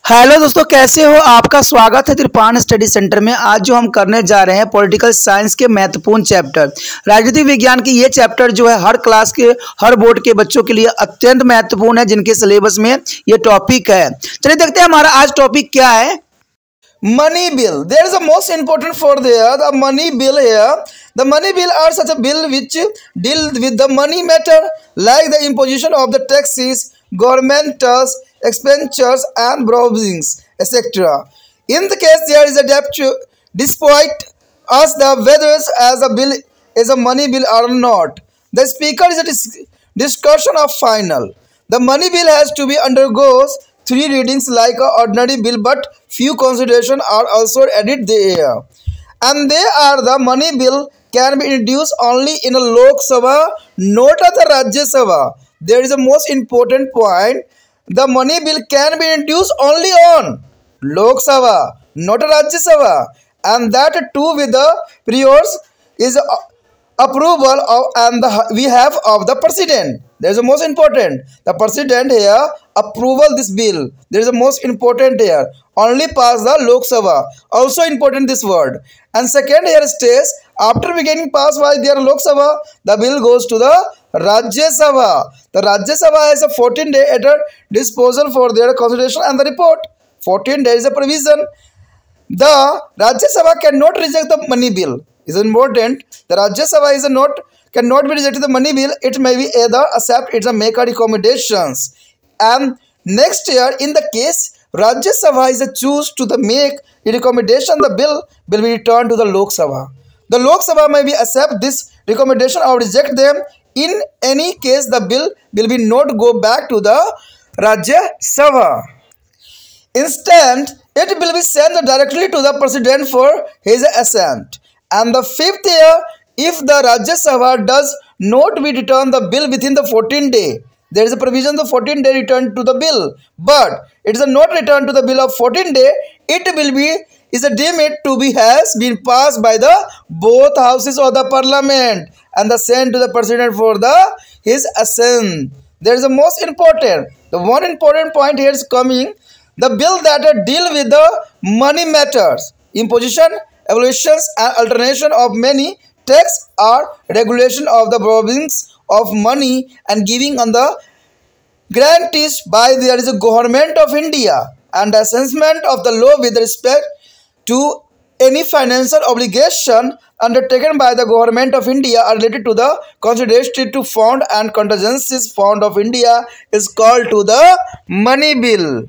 Hello दोस्तों, कैसे हो? आपका स्वागत है त्रिपान स्टडी सेंटर में। आज जो हम करने जा रहे हैं पॉलिटिकल साइंस के महत्वपूर्ण चैप्टर राजनीतिक विज्ञान की। ये चैप्टर जो है हर क्लास के हर बोर्ड के बच्चों के लिए अत्यंत महत्वपूर्ण है, जिनके सिलेबस में ये टॉपिक है। चलिए देखते हैं हमारा आज टॉपिक क्या है। Money bill. There is a most important for there the money bill here. The money bill are such a bill which deal with the money matter like the imposition of the taxes, governmental expenditures and borrowings, etc. In the case there is a debt despite us the whether as a bill is a money bill or not. The speaker is a discussion of final. The money bill has to be undergoes three readings like an ordinary bill, but few considerations are also added there. And they are the money bill can be introduced only in a Lok Sabha, not at the Rajya Sabha. There is a most important point. The money bill can be introduced only on Lok Sabha, not a Rajya Sabha. And that too with the priors is approval of we have of the president. There is the most important. The president here approval this bill. There is the most important here. Only pass the Lok Sabha. Also important this word. And second here states after beginning pass by their Lok Sabha, the bill goes to the Rajya Sabha. The Rajya Sabha has a 14-day at a disposal for their consideration and the report. 14 days is a provision. The Rajya Sabha cannot reject the money bill. Is important. The Rajya Sabha is cannot be rejected the money bill. It may be either accept it or make a recommendations. And next year in the case Rajya Sabha is a choose to the make a recommendation, the bill will be returned to the Lok Sabha. The Lok Sabha may be accept this recommendation or reject them. In any case the bill will be not go back to the Rajya Sabha. Instead, it will be sent directly to the president for his assent. And the fifth year, if the Rajya Sabha does not be returned the bill within the 14 day, there is a provision the 14 day return to the bill. But it is not returned to the bill of 14 day, it will be is a deemed to be has been passed by the both houses of the parliament and the sent to the president for the his assent. There is a most important. The one important point here is coming. The bill that deal with the money matters, imposition, evaluations and alternation of many tax or regulation of the borrowings of money and giving on the grantees by there is a government of India and assessment of the law with respect to any financial obligation undertaken by the government of India are related to the constitutive fund and contingencies fund of India is called to the money bill.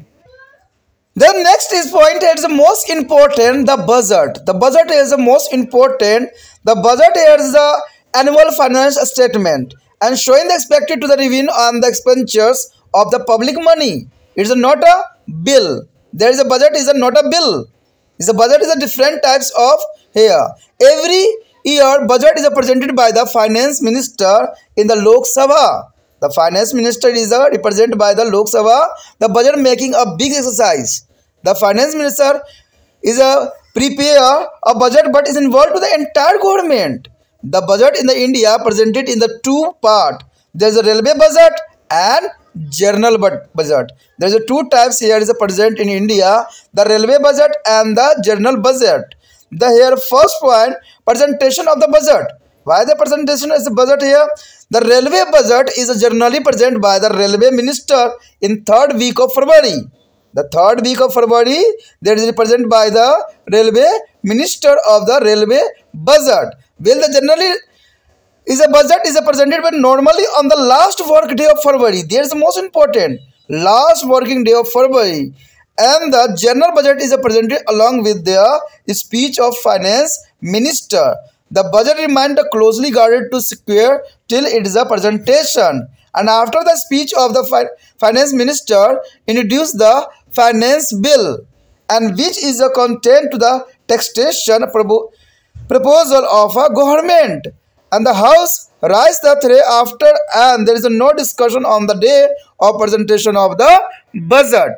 Then next is point is the most important, the budget. The budget is the most important. The budget is the annual finance statement and showing the expected to the revenue and the expenditures of the public money. It is not a bill. There is a budget is not a bill. Is a budget is a different types of here. Every year budget is presented by the finance minister in the Lok Sabha. The finance minister is represented by the Lok Sabha. The budget making a big exercise. The finance minister is prepare a budget but is involved to the entire government. The budget in the India presented in the two part. There is a railway budget and general budget. There is a two types here is a present in India. The railway budget and the general budget. The here first point presentation of the budget. Why the presentation is the budget here? The railway budget is generally presented by the railway minister in third week of February. The third week of February that is represented by the railway minister of the railway budget. Well, the generally is a budget is presented but normally on the last work day of February. There is the most important last working day of February. And the general budget is presented along with the speech of finance minister. The budget remains closely guarded to secure till it is a presentation. And after the speech of the finance minister, introduce the finance bill, and which is a content to the taxation proposal of a government. And the House rise the three after, and there is no discussion on the day of presentation of the budget.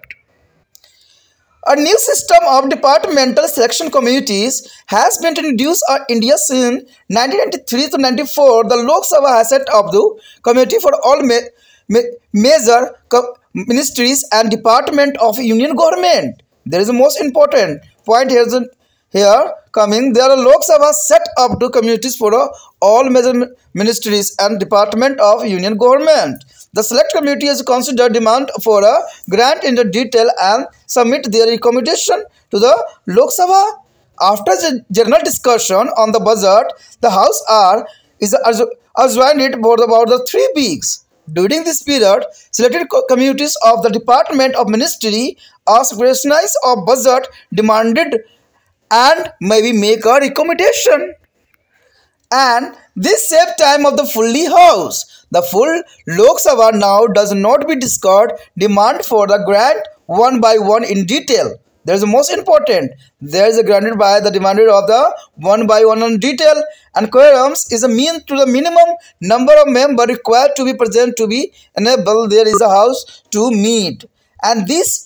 A new system of departmental selection committees has been introduced in India since 1993 to 94. The Lok Sabha has set up the committee for all major ministries and department of union government. There is a most important point here coming. There are Lok Sabha set up to communities for all major ministries and department of union government. The select committee has considered demand for a grant in the detail and submit their recommendation to the Lok Sabha. After the general discussion on the budget, the House is adjourned for about the 3 weeks. During this period, selected committees of the Department of Ministry asked questions of budget demanded and maybe make a recommendation. And this saved time of the fully House. The full Lok Sabha now does not be discussed demand for the grant one by one in detail. There is the most important. There is a granted by the demanded of the one by one in detail, and quorums is a mean to the minimum number of members required to be present to be enabled. There is a House to meet, and this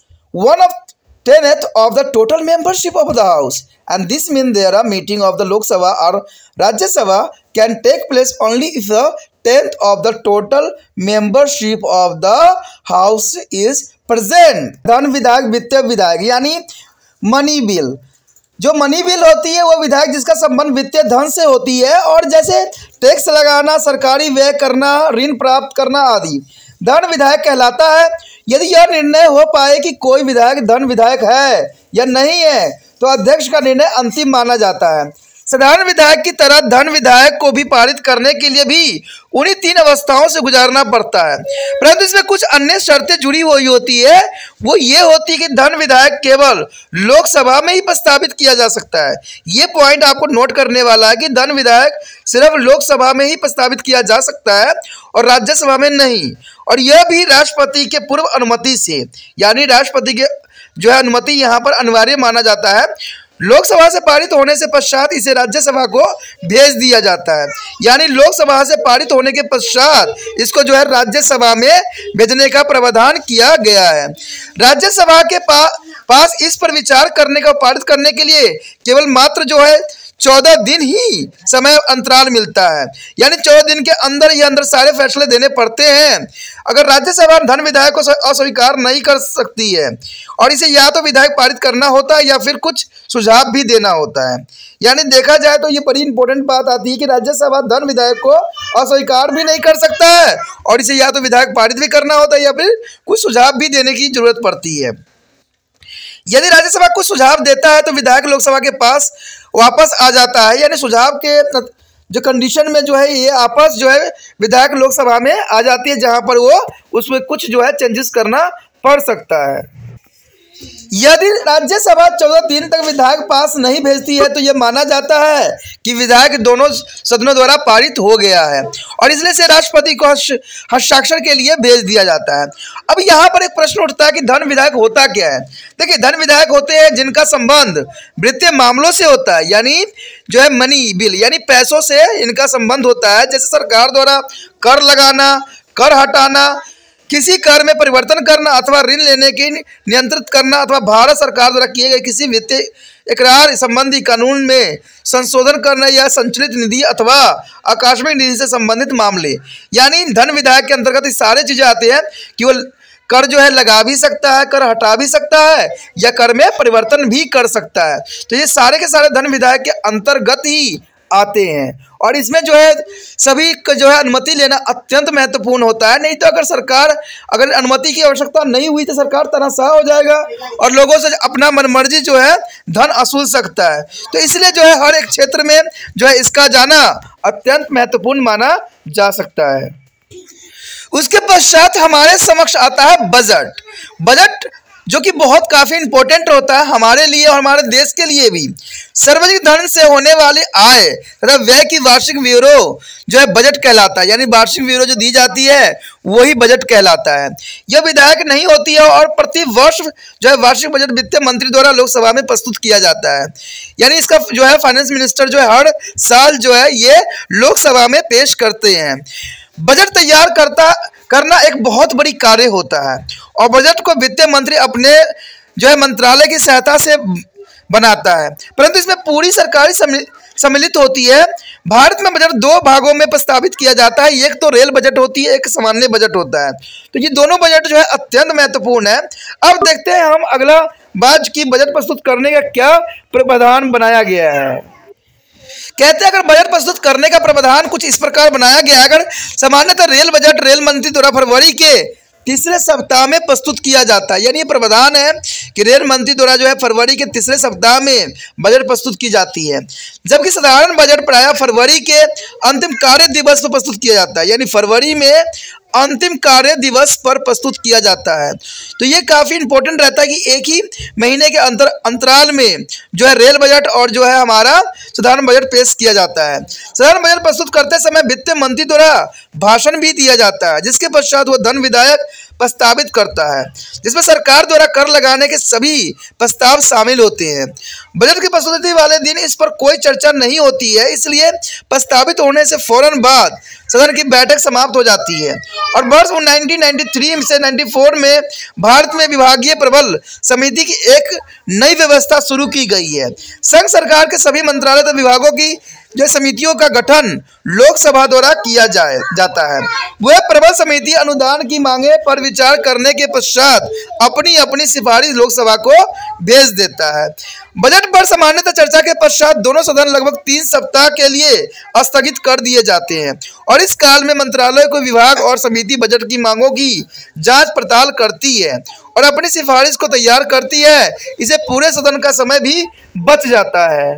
1/10th of the total membership of the House. And this means there are meeting of the Lok Sabha or Rajya Sabha can take place only if the 10th of the total membership of the House is present. धन विधायक वित्तीय विधायक यानी money bill. जो money bill होती है वो विधायक जिसका संबंध वित्तीय धन से होती है, और जैसे टैक्स लगाना, सरकारी व्यय करना, ऋण प्राप्त करना आदि धन विधायक कहलाता है. यदि यह निर्णय हो पाए कि कोई विधायक धन विधायक है या नहीं है तो अध्यक्ष का निर्णय अंतिम माना जाता है. साधारण विधायक की तरह धन विधायक को भी पारित करने के लिए भी उन्हीं 3 अवस्थाओं से गुजारना पड़ता है, परंतु इसमें कुछ अन्य शर्तें जुड़ी हुई होती है. वो ये होती है कि धन विधायक केवल लोकसभा में ही प्रस्तावित किया जा सकता है. ये पॉइंट आपको नोट करने वाला है कि धन विधायक सिर्फ लोकसभा में ही प्रस्तावित किया जा सकता है और राज्यसभा में नहीं, और यह भी राष्ट्रपति के पूर्व अनुमति से, यानी राष्ट्रपति के जो है अनुमति यहाँ पर अनिवार्य माना जाता है. लोकसभा से पारित होने से पश्चात इसे राज्यसभा को भेज दिया जाता है, यानी लोकसभा से पारित होने के पश्चात इसको जो है राज्यसभा में भेजने का प्रावधान किया गया है. राज्यसभा के पास इस पर विचार करने का, पारित करने के लिए केवल मात्र जो है 14 दिन ही समय अंतराल मिलता है, यानी 14 दिन के अंदर ही अंदर सारे फैसले देने पड़ते हैं. अगर राज्यसभा धन विधायक को अस्वीकार नहीं कर सकती है और इसे या तो विधायक पारित करना होता है या फिर कुछ सुझाव भी देना होता है. यानी देखा जाए तो ये बड़ी इंपॉर्टेंट बात आती है कि राज्यसभा धन विधायक को अस्वीकार भी नहीं कर सकता है और इसे या तो विधायक पारित भी करना होता है या फिर कुछ सुझाव भी देने की जरूरत पड़ती है. यदि राज्यसभा कुछ सुझाव देता है तो विधायक लोकसभा के पास वापस आ जाता है, यानी सुझाव के जो कंडीशन में जो है ये आपस जो है विधायक लोकसभा में आ जाती है, जहां पर वो उसमें कुछ जो है चेंजेस करना पड़ सकता है. यदि राज्यसभा 14 दिन तक विधायक पास नहीं भेजती है तो यह माना जाता है कि विधायक दोनों सदनों द्वारा पारित हो गया है और इसलिए से राष्ट्रपति को हस्ताक्षर के लिए भेज दिया जाता है. अब यहाँ पर एक प्रश्न उठता है कि धन विधायक होता क्या है. देखिए, धन विधायक होते हैं जिनका संबंध वित्तीय मामलों से होता है, यानी जो है मनी बिल, यानी पैसों से इनका संबंध होता है. जैसे सरकार द्वारा कर लगाना, कर हटाना, किसी कर में परिवर्तन करना अथवा ऋण लेने की नियंत्रित करना, अथवा भारत सरकार द्वारा किए गए किसी वित्तीय इकरार संबंधी कानून में संशोधन करना या संचलित निधि अथवा आकस्मिक निधि से संबंधित मामले, यानी धन विधायक के अंतर्गत ये सारे चीजें आते हैं कि वो कर जो है लगा भी सकता है, कर हटा भी सकता है या कर में परिवर्तन भी कर सकता है. तो ये सारे के सारे धन विधायक के अंतर्गत ही आते हैं और इसमें जो है सभी को जो है अनुमति लेना अत्यंत महत्वपूर्ण होता है. नहीं तो अगर अनुमति की आवश्यकता नहीं हुई तो सरकार तनाशाह हो जाएगा और लोगों से अपना मनमर्जी जो है धन वसूल सकता है. तो इसलिए जो है हर एक क्षेत्र में जो है इसका जाना अत्यंत महत्वपूर्ण माना जा सकता है. उसके पश्चात हमारे समक्ष आता है बजट. बजट जो कि बहुत काफी इंपॉर्टेंट होता है हमारे लिए और हमारे देश के लिए भी. सार्वजनिक धन से होने वाले आय तथा व्यय की वार्षिक ब्यूरो जो है बजट कहलाता है, यानी वार्षिक ब्यूरो जो दी जाती है वही बजट कहलाता है. यह विधायक नहीं होती है और प्रति वर्ष जो है वार्षिक बजट वित्त मंत्री द्वारा लोकसभा में प्रस्तुत किया जाता है, यानी इसका जो है फाइनेंस मिनिस्टर जो है हर साल जो है ये लोकसभा में पेश करते हैं. बजट तैयार करना एक बहुत बड़ी कार्य होता है और बजट को वित्त मंत्री अपने जो है मंत्रालय की सहायता से बनाता है, परंतु इसमें पूरी सरकारी सम्मिलित होती है। भारत में बजट दो भागों में प्रस्तावित किया जाता है, एक तो रेल बजट होती है, एक सामान्य बजट होता है। तो ये दोनों बजट जो है अत्यंत महत्वपूर्ण है। अब देखते हैं हम अगला बात की बजट प्रस्तुत करने का क्या प्रावधान बनाया गया है। कहते हैं अगर बजट प्रस्तुत करने का प्रावधान कुछ इस प्रकार बनाया गया है। अगर सामान्यतः रेल बजट रेल मंत्री द्वारा फरवरी के तीसरे सप्ताह में प्रस्तुत किया जाता है, यानी ये प्रावधान है कि रेल मंत्री द्वारा जो है फरवरी के तीसरे सप्ताह में बजट प्रस्तुत की जाती है, जबकि साधारण बजट प्रायः फरवरी के अंतिम कार्य दिवस पर प्रस्तुत किया जाता है, यानी फरवरी में अंतिम कार्य दिवस पर प्रस्तुत किया जाता है। तो ये काफ़ी इंपॉर्टेंट रहता है कि एक ही महीने के अंतराल में जो है रेल बजट और जो है हमारा साधारण बजट पेश किया जाता है। साधारण बजट प्रस्तुत करते समय वित्त मंत्री द्वारा भाषण भी दिया जाता है, जिसके पश्चात वह धन विधायक प्रस्तावित करता है, जिसमें सरकार द्वारा कर लगाने के सभी प्रस्ताव शामिल होते हैं। बजट की प्रस्तुति वाले दिन इस पर कोई चर्चा नहीं होती है, इसलिए प्रस्तावित होने से फौरन बाद सदन की बैठक समाप्त हो जाती है। और वर्ष 1993 से 94 में भारत में विभागीय प्रबल समिति की एक नई व्यवस्था शुरू की गई है। संघ सरकार के सभी मंत्रालय तथा विभागों की जो समितियों का गठन लोकसभा द्वारा किया जाता है। वह प्रबल समिति अनुदान की मांगे पर विचार करने के पश्चात अपनी अपनी सिफारिश लोकसभा को भेज देता है। बजट पर सामान्यतः चर्चा के पश्चात दोनों सदन लगभग 3 सप्ताह के लिए स्थगित कर दिए जाते हैं, और इस काल में मंत्रालय को विभाग और समिति बजट की मांगों की जांच पड़ताल करती है और अपनी सिफारिश को तैयार करती है। इसे पूरे सदन का समय भी बच जाता है।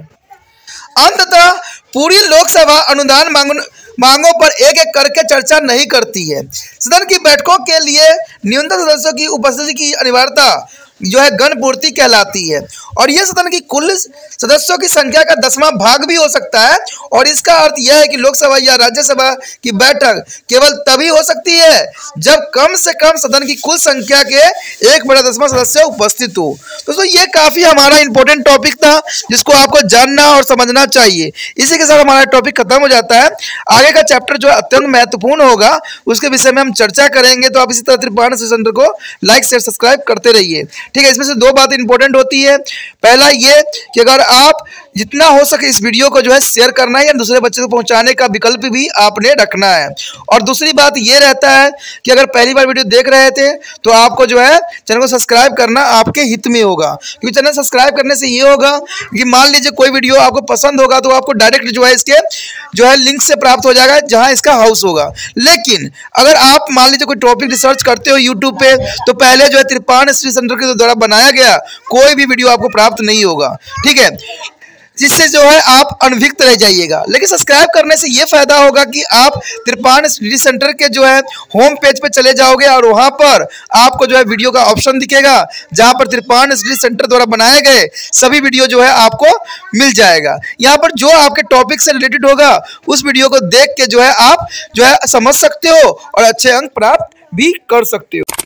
अंततः पूरी लोकसभा अनुदान मांगों पर एक एक करके चर्चा नहीं करती है। सदन की बैठकों के लिए न्यूनतम सदस्यों की उपस्थिति की अनिवार्यता जो है गणपूर्ति कहलाती है, और यह सदन की कुल सदस्यों की संख्या का 10वां भाग भी हो सकता है। और इसका अर्थ यह है कि लोकसभा या राज्यसभा की बैठक केवल तभी हो सकती है जब कम से कम सदन की कुल संख्या के 1/10वां सदस्य उपस्थित हो। दोस्तों ये काफी हमारा इंपॉर्टेंट टॉपिक था, जिसको आपको जानना और समझना चाहिए। इसी के साथ हमारा टॉपिक खत्म हो जाता है। आगे का चैप्टर जो अत्यंत महत्वपूर्ण होगा उसके विषय में हम चर्चा करेंगे। तो आप इसी तरह त्रिपाण सेंटर को लाइक शेयर सब्सक्राइब करते रहिए, ठीक है। इसमें से 2 बातें इंपॉर्टेंट होती है। पहला ये कि अगर आप जितना हो सके इस वीडियो को जो है शेयर करना है या दूसरे बच्चे को पहुंचाने का विकल्प भी आपने रखना है। और दूसरी बात ये रहता है कि अगर पहली बार वीडियो देख रहे थे तो आपको जो है चैनल को सब्सक्राइब करना आपके हित में होगा, क्योंकि चैनल सब्सक्राइब करने से ये होगा कि मान लीजिए कोई वीडियो आपको पसंद होगा तो आपको डायरेक्ट जो है इसके जो है लिंक से प्राप्त हो जाएगा जहाँ इसका हाउस होगा। लेकिन अगर आप मान लीजिए कोई टॉपिक रिसर्च करते हो यूट्यूब पे, तो पहले जो है त्रिपाण सेंटर के द्वारा बनाया गया कोई भी वीडियो आपको प्राप्त नहीं होगा, ठीक है, जिससे जो है आप अनभिज्ञ रह जाइएगा। लेकिन सब्सक्राइब करने से ये फायदा होगा कि आप त्रिपाण स्टडी सेंटर के जो है होम पेज पे चले जाओगे और वहां पर आपको जो है वीडियो का ऑप्शन दिखेगा, जहां पर त्रिपाण स्टडी सेंटर द्वारा बनाए गए सभी वीडियो जो है आपको मिल जाएगा। यहाँ पर जो आपके टॉपिक से रिलेटेड होगा उस वीडियो को देख के जो है आप जो है समझ सकते हो और अच्छे अंक प्राप्त भी कर सकते हो।